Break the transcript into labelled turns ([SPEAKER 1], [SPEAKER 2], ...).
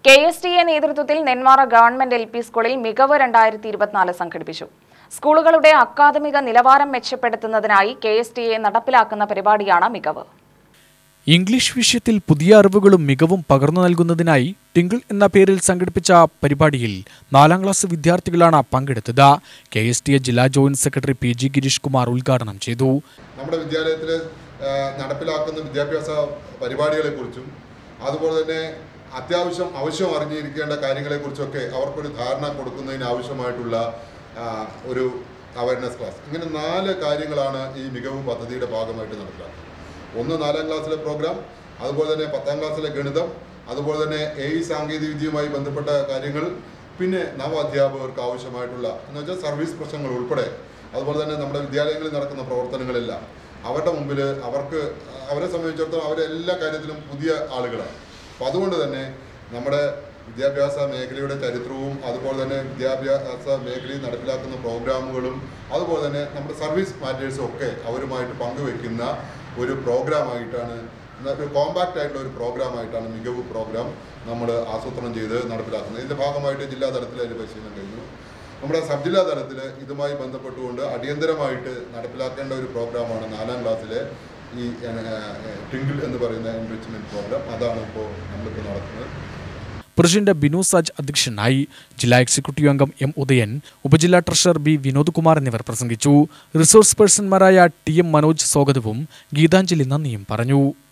[SPEAKER 1] KSTA നേതൃത്വത്തിൽ Nenmara government LP സ്കൂളിൽ മികവ് 2024 സംഘടിപ്പിച്ചു. സ്കൂളുകളുടെ അക്കാദമിക നിലവാരം മെച്ചപ്പെടുത്തുന്നതിനായി KSTA നടപ്പിലാക്കുന്ന പരിപാടിയാണ് മികവ്.
[SPEAKER 2] ഇംഗ്ലീഷ് വിഷയത്തിൽ പുതിയ അറിവുകളും മികവും പകർന്നു നൽകുന്നതിനായി ടിങ്കിൾ എന്ന പേരിൽ സംഘടിപ്പിച്ച പരിപാടിയിൽ 4ാം ക്ലാസ് വിദ്യാർത്ഥികളാണ് പങ്കെടുത്തത്. KSTA ജില്ലാ joint secretary PG Girish Kumar ഉദ്ഘാടനം ചെയ്തു.
[SPEAKER 3] നമ്മുടെ വിദ്യാലയത്തിൽ നടപ്പിലാക്കുന്ന വിദ്യാഭ്യാസ പരിപാടികളെക്കുറിച്ചും അതുപോലെ തന്നെ ആവശ്യം അറിഞ്ഞിരിക്കേണ്ട കാര്യങ്ങളെക്കുറിച്ചൊക്കെ അവർക്കൊരു ധാരണ കൊടുക്കുന്നതിന് ആവശ്യമായിട്ടുള്ള ഒരു അവയർനെസ് ക്ലാസ്. ഇങ്ങനെ 4 കാര്യങ്ങളാണ് ഈ മികവ് പദ്ധതിയുടെ ഭാഗമായിട്ട് നടപ്പിലാക്കുന്നത്. ഒന്ന് 4ാം ക്ലാസ്സിലെ പ്രോഗ്രാം, അതുപോലെ തന്നെ 10ാം ക്ലാസ്സിലെ ഗണിതം, അതുപോലെ തന്നെ AI സാങ്കേതികവിദ്യയുമായി ബന്ധപ്പെട്ട കാര്യങ്ങൾ, പിന്നെ നവഅധ്യാപകർക്ക് ആവശ്യമായിട്ടുള്ള എന്ന് വെച്ചാൽ സർവീസ് പ്രശ്നങ്ങൾ ഉൾപ്പെടെ, അതുപോലെ തന്നെ നമ്മുടെ വിദ്യാലയങ്ങളിൽ നടക്കുന്ന പ്രവർത്തനങ്ങളെല്ലാം അവരുടെ മുമ്പിൽ അവരെ സംബന്ധിച്ചിടത്തോളം അവരെല്ലാ കാര്യത്തിലും പുതിയ ആളുകളാണ്. അപ്പോൾ അതുകൊണ്ട് തന്നെ നമ്മുടെ വിദ്യാഭ്യാസ മേഖലയുടെ ചരിത്രവും അതുപോലെ തന്നെ വിദ്യാഭ്യാസ മേഖലയിൽ നടപ്പിലാക്കുന്ന പ്രോഗ്രാമുകളും അതുപോലെ തന്നെ നമ്മുടെ സർവീസ് മാറ്റേഴ്സും ഒക്കെ അവരുമായിട്ട് പങ്കുവെക്കുന്ന ഒരു പ്രോഗ്രാമായിട്ടാണ്, ഒരു കോമ്പാക്റ്റ് ആയിട്ടുള്ള ഒരു പ്രോഗ്രാമായിട്ടാണ് മികവ് പ്രോഗ്രാം നമ്മൾ ആസൂത്രണം ചെയ്ത് നടപ്പിലാക്കുന്നത്. ഇതിൻ്റെ ഭാഗമായിട്ട് ജില്ലാ തലത്തിൽ അതിന് പരിശീലനം കഴിഞ്ഞു. നമ്മുടെ സബ് ജില്ലാ തലത്തിൽ ഇതുമായി ബന്ധപ്പെട്ടുകൊണ്ട് അടിയന്തരമായിട്ട് നടപ്പിലാക്കേണ്ട ഒരു പ്രോഗ്രാമാണ് 4ാം ക്ലാസ്സിലെ ഈ ടിങ്കിൾ എന്ന് പറയുന്ന എൻറിച്ച്മെന്റ് പ്രോഗ്രാം. അതാണ് ഇപ്പോൾ നമ്മളിപ്പോൾ നടക്കുന്നത്.
[SPEAKER 2] പ്രസിഡന്റ് ബിനു സാജ് അധ്യക്ഷനായി. ജില്ലാ എക്സിക്യൂട്ടീവ് അംഗം M ഉദയൻ, ഉപജില്ലാ ട്രഷറർ B വിനോദ് കുമാർ എന്നിവർ പ്രസംഗിച്ചു. റിസോഴ്സ് പേഴ്സൺമാരായ TM മനോജ് സ്വാഗതവും ഗീതാഞ്ജലി നന്ദിയും പറഞ്ഞു.